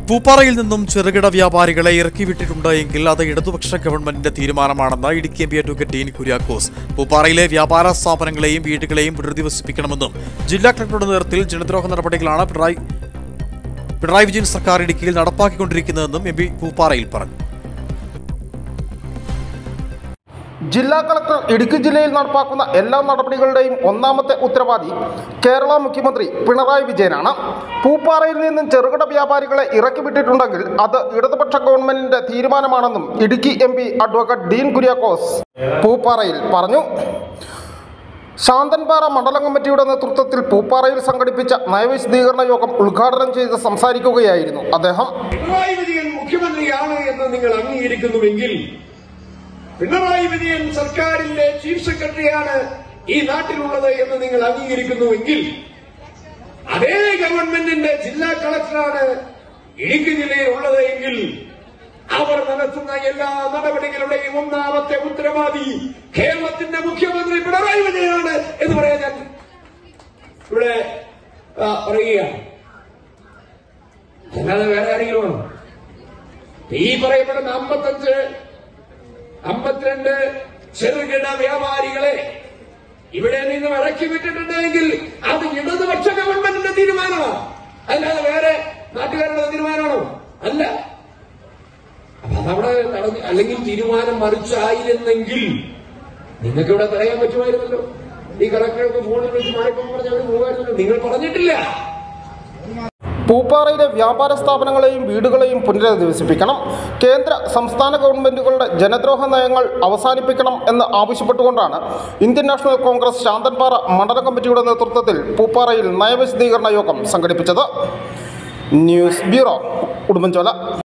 പൂപ്പാറയിൽ നിന്നും ചെറുകിട വ്യാപാരികളെ ഇറക്കിവിട്ടിട്ടുണ്ട് എങ്കിൽ അത് ഇടതുപക്ഷ ഗവൺമെന്റിന്റെ തീരുമാനമാണെന്ന് Idukki MP advocate Dean Kuriakose. പൂപ്പാറയിലെ വ്യാപാര സ്ഥാപനങ്ങളെയും വീടുകളെയും പുനരധിവസിപ്പിക്കണമെന്നും ജില്ലാ കളക്ടറുടെ നേതൃത്വത്തിൽ ജനദ്രോഹ നടപടികളാണ് പിണറായി വിജയൻ സർക്കാർ ഇടുക്കിയിൽ നടപ്പാക്കിക്കൊണ്ടിരിക്കുന്നതെന്നും എംപി പൂപ്പാറയിൽ പറഞ്ഞു. ജില്ലാ കളക്ടർ ഇടുക്കി ജില്ലയിൽ നടപ്പാക്കുന്ന എല്ലാ നടപടികളുടെയും ഒന്നാമത്തെ ഉത്തരവാദി കേരള മുഖ്യമന്ത്രി പിണറായി വിജയനാണ്. പൂപ്പാറയിൽ നിന്നും ചെറുകിട വ്യാപാരികളെ ഇറക്കിവിട്ടിട്ടുണ്ടെങ്കിൽ അത് ഇടതുപക്ഷ ഗവൺമെന്റിന്റെ തീരുമാനമാണെന്നും Idukki MP advocate Dean Kuriakose പൂപ്പാറയിൽ പറഞ്ഞു. ശാന്തൻപാറ മണ്ഡലം കമ്മിറ്റിയുടെ നേതൃത്വത്തിൽ പൂപ്പാറയിൽ സംഘടിപ്പിച്ച നയവിശദീകരണ യോഗം ഉദ്ഘാടനം ചെയ്ത് സംസാരിക്കുകയായിരുന്നു അദ്ദേഹം. പിണറായി വിജയൻ മുഖ്യമന്ത്രിയാണ് എന്ന് നിങ്ങൾ അംഗീകരിക്കുന്നുവെങ്കിൽ, പിണറായി വിജയൻ സർക്കാരിന്റെ ചീഫ് സെക്രട്ടറിയാണ് ഈ നാട്ടിലുള്ളത് എന്ന് നിങ്ങൾ അംഗീകരിക്കുന്നുവെങ്കിൽ, അതേ ഗവൺമെന്റിന്റെ ജില്ലാ കളക്ടറാണ് ഇടുക്കി ജില്ലയിൽ ഉള്ളത് എങ്കിൽ, അവർ നടത്തുന്ന എല്ലാ നടപടികളുടെയും ഒന്നാമത്തെ ഉത്തരവാദി കേരളത്തിന്റെ മുഖ്യമന്ത്രി പിണറായി വിജയനാണ് എന്ന് പറയാൻ ഞാൻ ഇവിടെ പറയുകയാണ്. അല്ലാതെ വേറെ ആരെങ്കിലും ആണോ? ഈ പറയപ്പെടുന്ന 52 ചെറുകിട വ്യാപാരികളെ ഇവിടെ നിന്ന് ഇറക്കി വിട്ടിട്ടുണ്ടെങ്കിൽ അത് ഇടതുപക്ഷ ഗവൺമെന്റിന്റെ തീരുമാനമാണ്, അല്ലാതെ വേറെ നാട്ടുകാരുടെ തീരുമാനമാണോ? അല്ല. അപ്പൊ അതവിടെ നടന്നു. അല്ലെങ്കിൽ തീരുമാനം മറിച്ചായിരുന്നെങ്കിൽ നിങ്ങൾക്ക് ഇവിടെ പറയാൻ പറ്റുമായിരുന്നല്ലോ. ഈ കളക്ടർക്ക് ഫോണിൽ വെച്ച് മാറിപ്പം പറഞ്ഞ് അവർ പോകുമായിരുന്നല്ലോ. നിങ്ങൾ പറഞ്ഞിട്ടില്ല. പൂപ്പാറയിലെ വ്യാപാര സ്ഥാപനങ്ങളെയും വീടുകളെയും പുനരധിവസിപ്പിക്കണം, കേന്ദ്ര സംസ്ഥാന ഗവൺമെന്റുകളുടെ ജനദ്രോഹ നയങ്ങൾ അവസാനിപ്പിക്കണം എന്ന് ആവശ്യപ്പെട്ടുകൊണ്ടാണ് ഇന്ത്യൻ നാഷണൽ കോൺഗ്രസ് ശാന്തൻപാറ മണ്ഡലം കമ്മിറ്റിയുടെ നേതൃത്വത്തിൽ പൂപ്പാറയിൽ നയവിശദീകരണ യോഗം സംഘടിപ്പിച്ചത്. News bureau, Udumbanchola.